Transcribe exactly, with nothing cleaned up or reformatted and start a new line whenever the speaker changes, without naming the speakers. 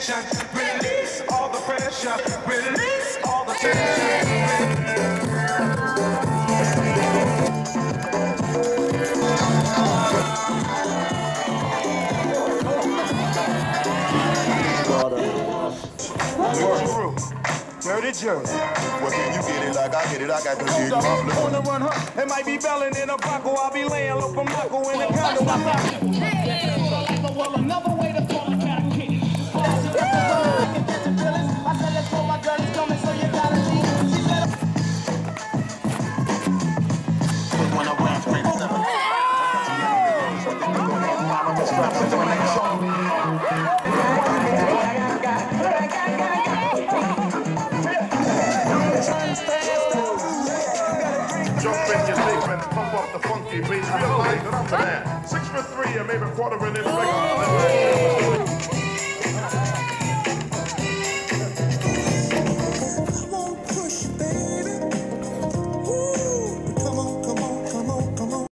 attention, release all the pressure, release all the tension. Dirty Jersey.
Well, can you get it like I get it? I got the shit.
On the run, huh? It might be belling in a Bronco. I'll be laying low from Marco in the condo. Well, another way to call a cat kid. I said, let's go, my girl is coming, so you gotta leave. When I rap straight seven.
Jump in your sleep and pump up the funky beat. Realize that I'm the man. Six for three and maybe quarter of an inch.